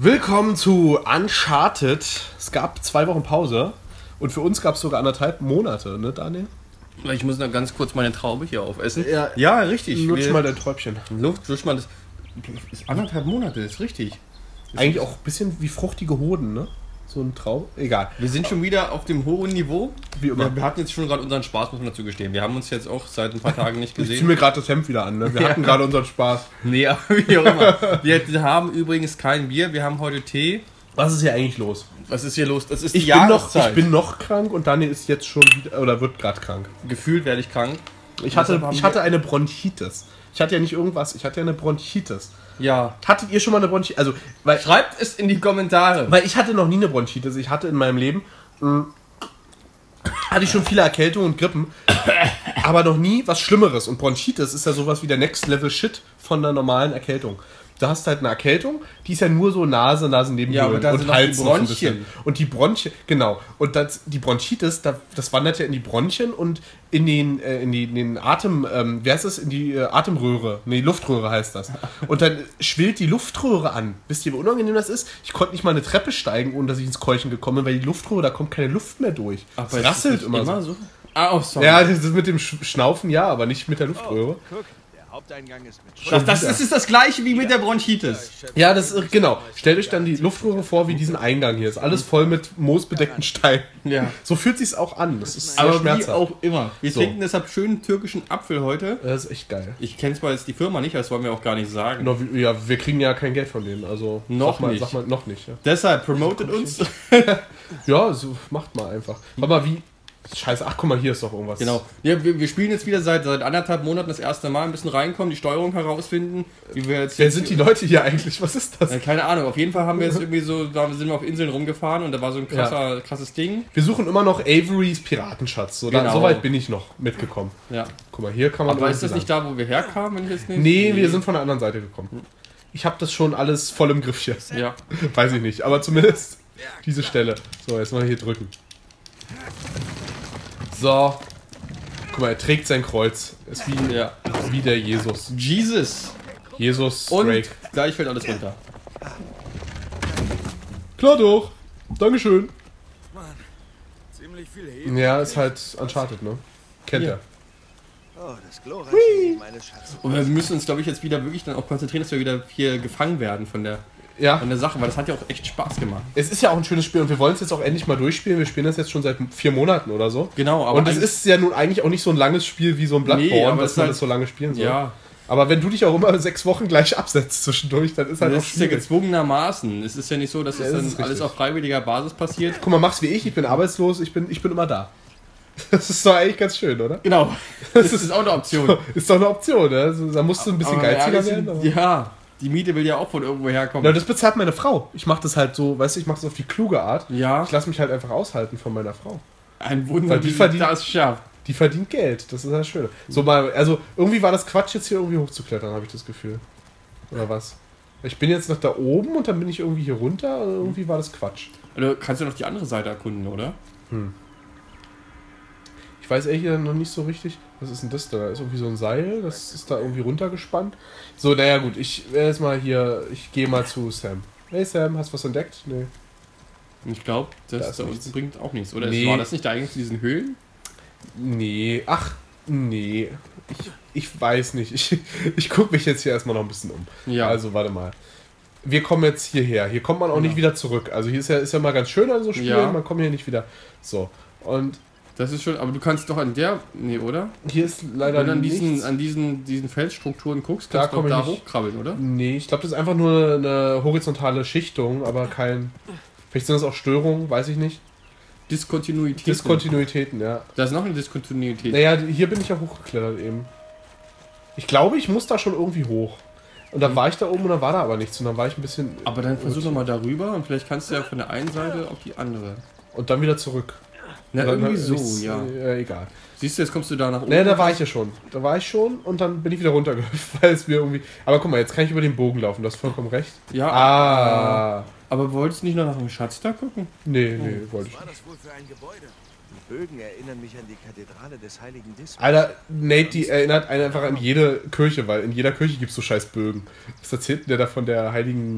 Willkommen zu Uncharted. Es gab 2 Wochen Pause und für uns gab es sogar 1,5 Monate, ne Daniel? Ich muss noch ganz kurz meine Traube hier aufessen. Ja, richtig. Lutsch mal dein Träubchen. Lutsch mal das. Ist 1,5 Monate, ist richtig. Eigentlich auch ein bisschen wie fruchtige Hoden, ne? So ein Traum. Egal. Wir sind schon wieder auf dem hohen Niveau. Wie immer. Wir hatten jetzt schon gerade unseren Spaß, muss man dazu gestehen. Wir haben uns jetzt auch seit ein paar Tagen nicht Ich ziehe gesehen. mir gerade das Hemd wieder an, ne? Wir hatten gerade unseren Spaß. Nee, aber wie auch immer. Wir haben übrigens kein Bier, wir haben heute Tee. Was ist hier eigentlich los? Was ist hier los? Das ist die Ich Jahreszeit. bin noch krank und Daniel ist jetzt schon wieder, oder wird gerade krank. Gefühlt werde ich krank. Ich hatte eine Bronchitis. Ich hatte ja nicht irgendwas, ich hatte ja eine Bronchitis. Ja. Hattet ihr schon mal eine Bronchitis? Also, weil Schreibt es in die Kommentare. Weil ich hatte noch nie eine Bronchitis. Ich hatte in meinem Leben hatte ich schon viele Erkältungen und Grippen, aber noch nie was Schlimmeres. Und Bronchitis ist ja sowas wie der Next Level Shit von einer normalen Erkältung. Da hast du halt eine Erkältung, die ist ja nur so Nasennebenhöhlen Ja, aber da sind und noch Hals die noch so ein Bronchien. bisschen. Und die Bronchien, genau. Und die Bronchitis, das wandert ja in die Bronchien und in den Atem, wie heißt das? In die Atemröhre. Nee, Luftröhre heißt das. Und dann schwillt die Luftröhre an. Wisst ihr, wie unangenehm das ist? Ich konnte nicht mal eine Treppe steigen, ohne dass ich ins Keuchen gekommen bin, weil die Luftröhre, da kommt keine Luft mehr durch. Aber es rasselt immer so. Ah, oh, sorry. Ja, das ist mit dem Schnaufen, ja, aber nicht mit der Luftröhre. Guck, der Haupteingang ist mit Das ist das gleiche wie mit der Bronchitis. Ja, das ist, genau. Stellt euch dann die Luftröhre vor, wie diesen Eingang hier. Ist alles voll mit moosbedeckten Steinen. Ja. So fühlt sich's auch an. Das ist sehr Aber wie schmerzhaft. auch immer. Wir So. trinken deshalb schönen türkischen Apfel heute. Das ist echt geil. Ich kenne zwar jetzt die Firma nicht, das wollen wir auch gar nicht sagen. Ja, wir kriegen ja kein Geld von denen. Also Noch nicht. Sag mal, noch nicht. Ja, Deshalb promotet uns. ja so macht mal einfach. Warte mal, wie... Scheiße, ach guck mal, hier ist doch irgendwas. Genau. Ja, wir spielen jetzt wieder seit 1,5 Monaten das erste Mal ein bisschen reinkommen, die Steuerung herausfinden. Wie wir jetzt Wer sind die Leute hier eigentlich? Was ist das? Keine Ahnung, auf jeden Fall haben wir jetzt irgendwie so, da sind wir auf Inseln rumgefahren und da war so ein krasses Ding. Wir suchen immer noch Averys Piratenschatz. So, Genau. so weit bin ich noch mitgekommen. Ja. Guck mal, hier kann man... Aber ist irgendwie das nicht da, wo wir herkamen, wenn ich jetzt nicht... Nee, wir sind von der anderen Seite gekommen. Ich habe das schon alles voll im Griff hier. Ja. Weiß ich nicht, aber zumindest diese Stelle. So, jetzt mal hier drücken. So. Guck mal, er trägt sein Kreuz. Ist wie der Jesus. Jesus. Jesus Und Drake. gleich fällt alles runter. Klar doch. Dankeschön. ziemlich viel Heben. Ja, ist halt Uncharted, ne? Kennt Ja. er. Oh, das glorreiche Leben meines Schatzes. Und wir müssen uns, glaube ich, jetzt wieder wirklich dann auch konzentrieren, dass wir wieder hier gefangen werden von der Ja, Sache, weil das hat ja auch echt Spaß gemacht. es ist ja auch ein schönes Spiel und wir wollen es jetzt auch endlich mal durchspielen. Wir spielen das jetzt schon seit 4 Monaten oder so. Genau, aber Und es ist ja nun eigentlich auch nicht so ein langes Spiel wie so ein Bloodborne, Nee, aber dass es man ist das so lange spielen soll. ja, Aber wenn du dich auch immer 6 Wochen gleich absetzt zwischendurch, dann ist halt auch das ist ja schwierig. gezwungenermaßen. Es ist ja nicht so, dass Ja, es das dann ist richtig. alles auf freiwilliger Basis passiert. Guck mal, mach's wie ich bin arbeitslos, ich bin immer da. Das ist doch eigentlich ganz schön, oder? Genau, das ist auch eine Option. Ist doch eine Option, ne? Also, da musst du ein bisschen Aber geiziger ehrlich, werden. Aber ja, die Miete will ja auch von irgendwo herkommen. Na, das bezahlt meine Frau. Ich mach das halt so, weißt du, ich mach das auf die kluge Art. Ja, Ich lasse mich halt einfach aushalten von meiner Frau. ein Wunder, Weil die wie sie verdient- das schafft. Die verdient Geld, das ist das Schöne. So mal, also irgendwie war das Quatsch, jetzt hier irgendwie hochzuklettern, habe ich das Gefühl. Oder was? Ich bin jetzt noch da oben und dann bin ich irgendwie hier runter, oder irgendwie war das Quatsch. Also kannst du noch die andere Seite erkunden, oder? Ich weiß ehrlich gesagt noch nicht so richtig. Was ist denn das da? Da ist irgendwie so ein Seil, das ist da irgendwie runtergespannt. So, naja gut, ich werde jetzt mal hier, ich gehe mal zu Sam. Hey Sam, hast du was entdeckt? Nee. Und ich glaube, Da das ist da nichts. unten bringt auch nichts. Oder Nee. war das nicht da eigentlich zu diesen Höhlen? Nee, ach, nee. Ich weiß nicht. Ich gucke mich jetzt hier erstmal noch ein bisschen um. Ja. Also, warte mal. Wir kommen jetzt hierher. Hier kommt man auch nicht wieder zurück. Also hier ist ja mal ganz schön an so Spielen, Ja. man kommt hier nicht wieder. So. Und Das ist schon, aber du kannst doch an der, nee, oder? hier ist leider Wenn du nichts. an diesen Felsstrukturen guckst, Da kannst du doch komm ich da nicht. hochkrabbeln, oder? Nee, ich glaube, das ist einfach nur eine horizontale Schichtung, aber kein... Vielleicht sind das auch Störungen, weiß ich nicht. Diskontinuität. Diskontinuitäten, ja. Da ist noch eine Diskontinuität. Naja, hier bin ich ja hochgeklettert eben. Ich glaube, ich muss da schon irgendwie hoch. Und dann war ich da oben und dann war da aber nichts. Und dann war ich ein bisschen... Aber dann versuch doch mal darüber und vielleicht kannst du ja von der einen Seite auf die andere. Und dann wieder zurück. Na, Und dann irgendwie so, ist, ja. Egal. Siehst du, jetzt kommst du da nach oben. Ne, da war ich ja schon. Da war ich schon und dann bin ich wieder runtergehüpft, weil es mir irgendwie... Aber guck mal, jetzt kann ich über den Bogen laufen, du hast vollkommen recht. Ja, Ah. aber wolltest du nicht noch nach dem Schatz da gucken? Nee, wollte ich Was war das wohl für ein Gebäude? Die Bögen erinnern mich an die Kathedrale des Heiligen Dismas. Alter, Nate, die erinnert einen einfach an jede Kirche, weil in jeder Kirche gibt es so scheiß Bögen. Was erzählt denn der da von der heiligen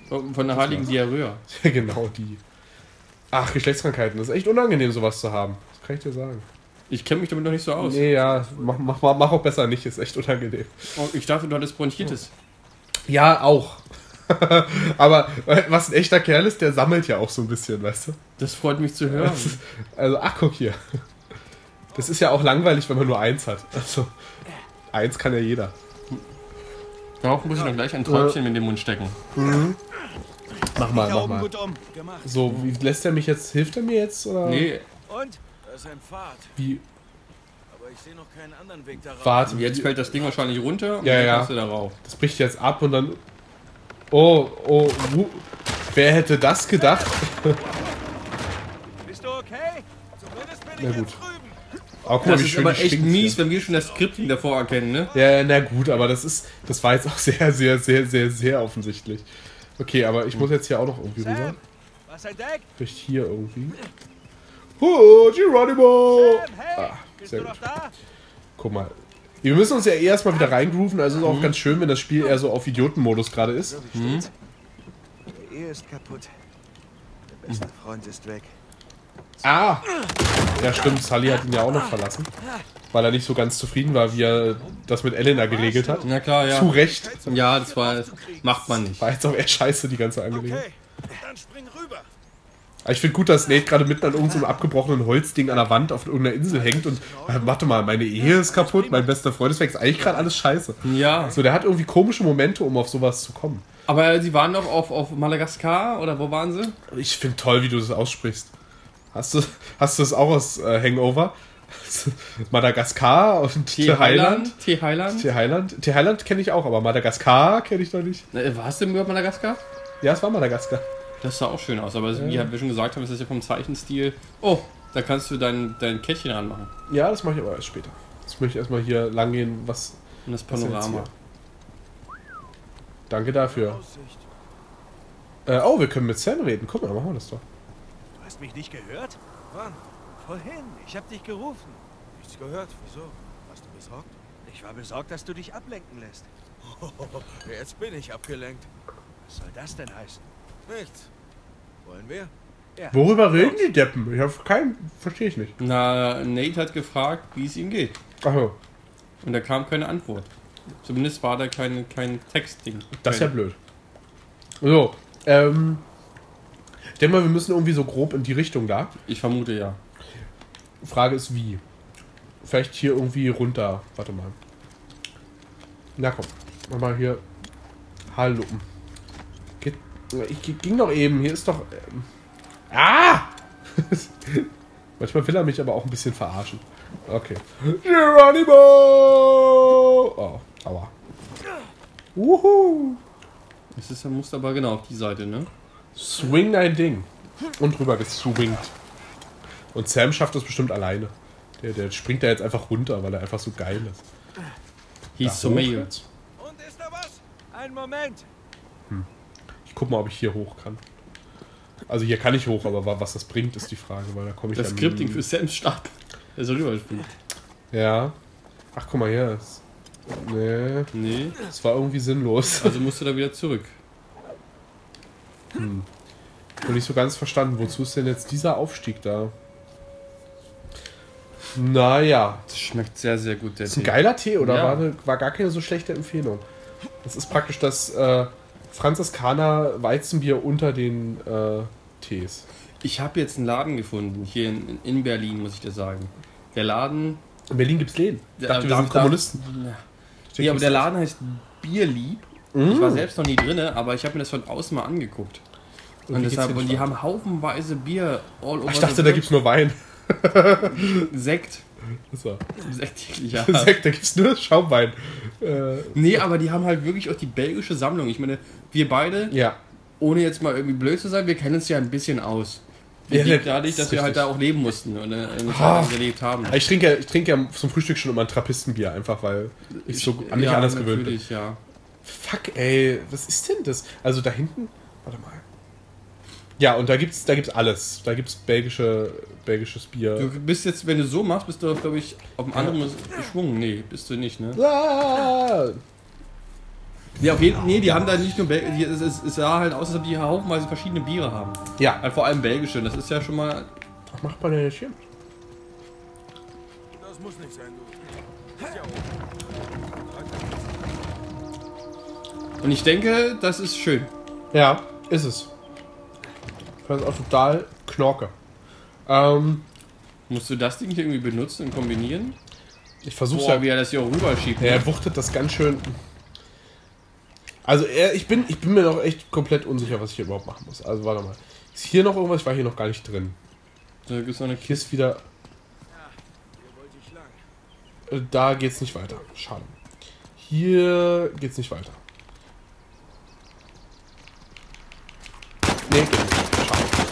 Von der heiligen Diarrhoe. Ja, genau die. Ach, Geschlechtskrankheiten. Das ist echt unangenehm, sowas zu haben. Das kann ich dir sagen. Ich kenne mich damit noch nicht so aus. Nee, ja, mach auch besser nicht. Ist echt unangenehm. Oh, ich dachte, du hattest Bronchitis. Ja, auch. Aber was ein echter Kerl ist, der sammelt ja auch so ein bisschen, weißt du? Das freut mich zu hören. Also, ach, guck hier. Das ist ja auch langweilig, wenn man nur eins hat. Also, eins kann ja jeder. Darauf muss ich noch gleich ein Träumchen in den Mund stecken. Mach mal. Gut gemacht. So, wie lässt er mich jetzt? Hilft er mir jetzt? Oder? Nee, Und? Da ist ein Pfad. Wie? Aber ich sehe noch keinen anderen Weg darauf. Warte, jetzt fällt das Ding wahrscheinlich runter und Ja, dann ja. kannst du darauf. das bricht jetzt ab und dann. Oh, wer hätte das gedacht? Bist du okay? Zumindest bin Na ich gut. jetzt drüben. Oh, guck mal, Das wie ist schön aber die echt schwingt mies, hier. wenn wir schon das Skripting davor erkennen, ne? Ja, na gut, aber das war jetzt auch sehr offensichtlich. Okay, aber ich muss jetzt hier auch noch irgendwie rüber. Sam, was ein Deck? Vielleicht hier irgendwie. Oh, Geronimo! Sam, hey! Ah, Bist sehr du gut. noch da? Guck mal. Wir müssen uns ja erstmal wieder reingrooven, also ist auch ganz schön, wenn das Spiel eher so auf Idiotenmodus gerade ist. So, wie steht's? Die Ehe ist kaputt. Der beste Freund ist weg. Ah! Ja, stimmt, Sully hat ihn ja auch noch verlassen. Weil er nicht so ganz zufrieden war, wie er das mit Elena geregelt hat. Na klar, ja. Zu Recht. Ja, macht man nicht. War jetzt auch eher scheiße, die ganze Angelegenheit. Okay, dann spring rüber. Aber ich finde gut, dass Nate gerade mitten an irgendeinem abgebrochenen Holzding an der Wand auf irgendeiner Insel hängt und warte mal, meine Ehe ist kaputt, mein bester Freund ist weg, ist eigentlich gerade alles scheiße. Ja, So, der hat irgendwie komische Momente, um auf sowas zu kommen. aber sie waren doch auf Madagaskar, oder wo waren sie? Ich finde toll, wie du das aussprichst. Hast du das auch aus Hangover? Madagaskar und Thailand? Thailand. Thailand kenne ich auch, aber Madagaskar kenne ich noch nicht. Warst du überhaupt Madagaskar? Ja, es war Madagaskar. Das sah auch schön aus, aber wie wir schon gesagt haben, ist das ja vom Zeichenstil. Oh, da kannst du dein Kettchen ranmachen. Ja, das mache ich aber erst später. Jetzt möchte ich erstmal hier lang gehen, Und das was ist Panorama. jetzt Danke dafür. Aussicht. Oh, wir können mit Sam reden. Guck mal, machen wir das doch. Du hast mich nicht gehört? Wann? Vorhin. Ich habe dich gerufen. Nichts gehört? Wieso? Warst du besorgt? Ich war besorgt, dass du dich ablenken lässt. Jetzt bin ich abgelenkt. Was soll das denn heißen? Nichts. Wollen wir? Ja. Worüber reden die Deppen? Ich habe verstehe ich nicht. Na, Nate hat gefragt, wie es ihm geht. Achso, Und da kam keine Antwort. Zumindest war da kein Textding. das ist ja blöd. So, ich denke mal, wir müssen irgendwie so grob in die Richtung da. Ich vermute ja. Frage ist wie. Vielleicht hier irgendwie runter. Warte mal. Na komm. Mach mal hier. Hallo. Ging doch eben. Hier ist doch. Manchmal will er mich aber auch ein bisschen verarschen. Okay. Geronimo! Oh, aua. Wuhu! Er muss aber genau auf die Seite, ne? Swing dein Ding. Und rüber geswingt. Und Sam schafft das bestimmt alleine. Der springt da jetzt einfach runter, weil er einfach so geil ist. Hieß so hoch Mail. jetzt? Und ist da was? Ein Moment. Ich guck mal, ob ich hier hoch kann. Also hier kann ich hoch, aber was das bringt, ist die Frage, weil da komme ich Das dann- Skripting für Sams Stab. Der so rüberspringt. Ja. Ach, guck mal hier. Nee, Nee, das war irgendwie sinnlos. also musst du da wieder zurück. Ich nicht so ganz verstanden, wozu ist denn jetzt dieser Aufstieg da? Naja. Das schmeckt sehr, sehr gut, der Ist ein Tee. geiler Tee oder Ja. war gar keine so schlechte Empfehlung? Das ist praktisch das Franziskaner Weizenbier unter den Tees. Ich habe jetzt einen Laden gefunden, hier in Berlin, muss ich dir sagen. Der Laden... In Berlin gibt's Läden. Ich Ja, dachte, wir sind Kommunisten. Ja, aber der Laden heißt Bierlieb. Ich war selbst noch nie drinne, aber ich habe mir das von außen mal angeguckt. Und Und, wie geht's deshalb, dir und nicht die weiter? haben haufenweise Bier all over Ich dachte, the da world. gibt's nur Wein. Sekt. So. Sekt, ja. Sekt, da gibt's nur Schaumwein. Nee, aber die haben halt wirklich auch die belgische Sammlung. Ich meine, wir beide, Ja. ohne jetzt mal irgendwie blöd zu sein, wir kennen uns ja ein bisschen aus. Ja, Dadurch, dass ist wir halt richtig. da auch leben mussten und eine Zeit Ah. lang gelebt haben. Ich trinke ja zum Frühstück schon immer ein Trappistenbier, einfach weil ich so an nicht anders gewöhnt bin. natürlich, ja. Fuck, ey, was ist denn das? Also da hinten, warte mal. Ja, und da gibt's alles. Da gibt's belgisches Bier. Du bist jetzt, wenn du so machst, bist du, glaube ich, auf einem anderen Schwung. Nee, bist du nicht, ne? Ah! Ja, auf jeden Fall. Nee, die haben da nicht nur Belgische. Es sah halt aus, als ob die haufenweise verschiedene Biere haben. Ja. Vor allem belgische. Das ist ja schon mal. Was macht man denn jetzt hier? Das muss nicht sein, du. Ist ja Und ich denke, das ist schön. Ja, ist es. Das ist auch total Knorke. Musst du das Ding hier irgendwie benutzen und kombinieren? Ich versuch's Boah, ja. wie er das hier auch rüberschiebt. Er wuchtet das ganz schön. Also ich bin mir noch echt komplett unsicher, was ich hier überhaupt machen muss. Also warte mal. Ist hier noch irgendwas? Ich war hier noch gar nicht drin. Da gibt's noch eine Hier ist wieder. hier wollte ich lang. Da geht's nicht weiter. Schade. Hier geht's nicht weiter. Nee, geht nicht.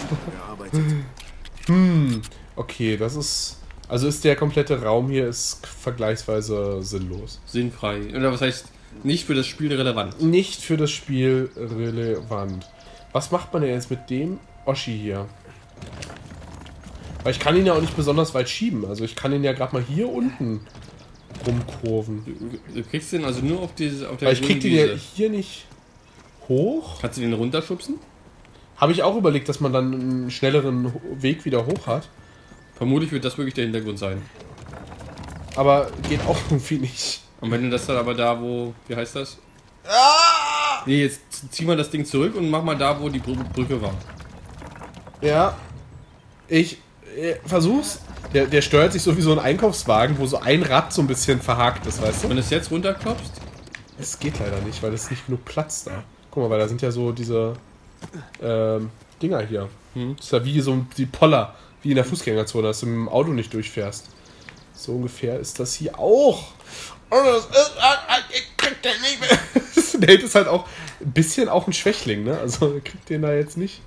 Schade. Okay, das ist. Also ist der komplette Raum hier ist vergleichsweise sinnlos. sinnfrei. Oder was heißt, nicht für das Spiel relevant. Nicht für das Spiel relevant. Was macht man denn jetzt mit dem Oschi hier? Weil ich kann ihn ja auch nicht besonders weit schieben. Also ich kann ihn ja gerade mal hier unten rumkurven. Du kriegst den also nur auf diese. Auf der Weil ich krieg den ja Wiese. hier nicht hoch. Kannst du den runterschubsen? Habe ich auch überlegt, dass man dann einen schnelleren Weg wieder hoch hat. Vermutlich wird das wirklich der Hintergrund sein. Aber geht auch irgendwie nicht. Und wenn du das dann aber da, wo. Wie heißt das? Nee, jetzt zieh mal das Ding zurück und mach mal da, wo die Brücke war. Ja. Ich versuch's. Der steuert sich so wie so ein Einkaufswagen, wo so ein Rad so ein bisschen verhakt ist, weißt du? Wenn du es jetzt runterklopfst, Es geht leider nicht, weil es nicht genug Platz da. Guck mal, weil da sind ja so diese Dinger hier. Das ist ja wie so die Poller, wie in der Fußgängerzone, dass du mit dem Auto nicht durchfährst. So ungefähr ist das hier auch. Und das ist, ich krieg den nicht mehr. Nate ist halt auch ein bisschen auch ein Schwächling, ne? Also er kriegt den da jetzt nicht.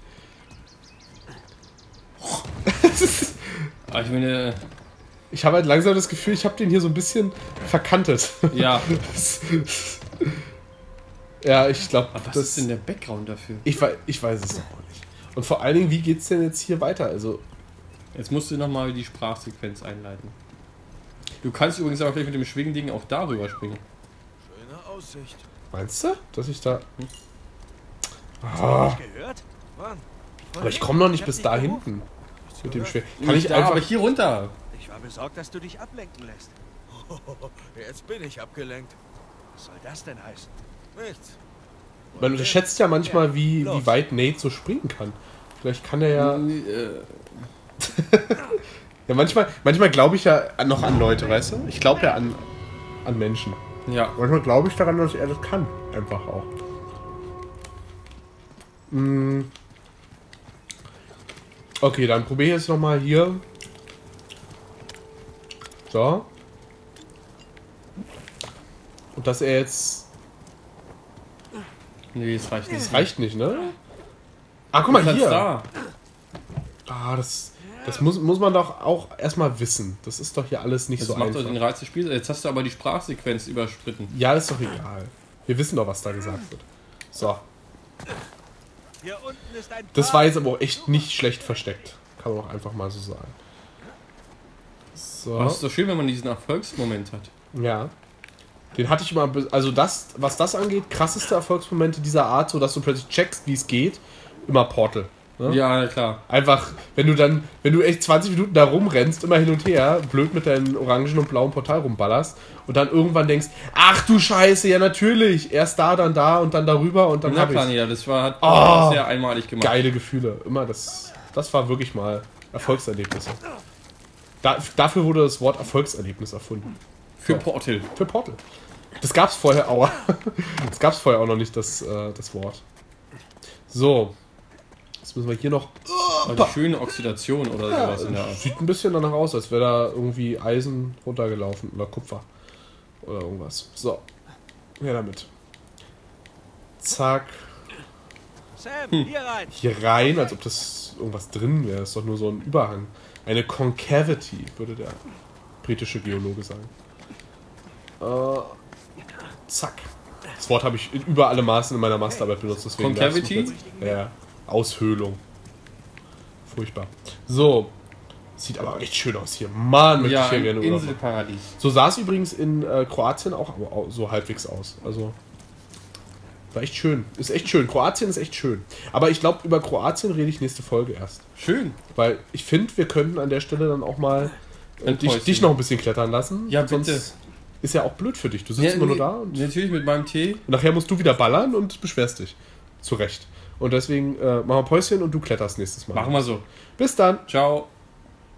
aber ich meine, Ich habe halt langsam das Gefühl, ich habe den hier so ein bisschen verkantet. ja. Ja, ich glaube, Aber was ist denn der Background dafür? Ich weiß es auch nicht. Und vor allen Dingen, wie geht's denn jetzt hier weiter? Also, Jetzt musst du nochmal die Sprachsequenz einleiten. Du kannst übrigens auch gleich mit dem Schwingending auch darüber springen. Schöne Aussicht. meinst du, dass ich da... Hast Ah, du nicht gehört? Wann? aber ich komme noch nicht hab bis dich da gerufen. hinten. Mit dem Schwer. Kann Nicht ich da, einfach... aber hier runter. Ich war besorgt, dass du dich ablenken lässt. Jetzt bin ich abgelenkt. Was soll das denn heißen? Nichts. Man unterschätzt ja manchmal, wie weit Nate so springen kann. Vielleicht kann er ja... Ja, manchmal glaube ich ja noch an Leute, weißt du? Ich glaube ja an Menschen. Ja. Manchmal glaube ich daran, dass er das kann. Einfach auch. Okay, dann probiere ich jetzt nochmal hier. So. Und dass er jetzt... Nee, das reicht nicht. Das reicht nicht, ne? Ah, guck mal Platz hier. da. Ah, das muss man doch auch erstmal wissen. Das ist doch hier alles nicht Das so macht einfach. doch den Reiz des Spiels. Jetzt hast du aber die Sprachsequenz überspritten. Ja, ist doch egal. Wir wissen doch, was da gesagt wird. So. Hier unten ist ein Das Park. war jetzt aber auch echt nicht schlecht versteckt. Kann man auch einfach mal so sagen. So. Aber es ist doch schön, wenn man diesen Erfolgsmoment hat. Ja. Den hatte ich immer, also das, was das angeht, krasseste Erfolgsmomente dieser Art, so dass du plötzlich checkst, wie es geht, immer Portal. Ne? Ja, klar. Einfach, wenn du echt 20 Minuten da rumrennst, immer hin und her, blöd mit deinem orangen und blauen Portal rumballerst und dann irgendwann denkst, ach du Scheiße, ja natürlich, erst da, dann da und dann darüber und dann Na hab klar, ich's. ja, das hat Oh, sehr einmalig gemacht. Geile Gefühle, immer das war wirklich mal Erfolgserlebnisse. Dafür wurde das Wort Erfolgserlebnis erfunden. Für Portal. Für Portal. Das gab's vorher auch. Das gab's vorher auch noch nicht, das Wort. So. Jetzt müssen wir hier noch... Also schöne Oxidation oder sowas in der Art. Sieht ein bisschen danach aus, als wäre da irgendwie Eisen runtergelaufen oder Kupfer. Oder irgendwas. So. Ja, damit. Zack. Sam, hier rein. Hier rein, als ob das irgendwas drin wäre. Das ist doch nur so ein Überhang. Eine Concavity, würde der britische Geologe sagen. Zack. Das Wort habe ich über alle Maßen in meiner Masterarbeit benutzt. Deswegen Concavity? darf's jetzt- Ja, Aushöhlung. Furchtbar. So. Sieht aber echt schön aus hier. Mann, möchte Ja, ich hier ein gerne Urlaub machen. Inselparadies. So sah es übrigens in Kroatien auch so halbwegs aus. Also War echt schön. Ist echt schön. Kroatien ist echt schön. Aber ich glaube, über Kroatien rede ich nächste Folge erst. Schön. Weil ich finde, wir könnten an der Stelle dann auch mal Päuschen. dich noch ein bisschen klettern lassen. Ja, bitte. Sonst ist ja auch blöd für dich. Du sitzt immer nur da und natürlich mit meinem Tee. nachher musst du wieder ballern und beschwerst dich. Zu Recht. Und deswegen machen wir Päuschen und du kletterst nächstes Mal. Machen wir so. Bis dann. Ciao.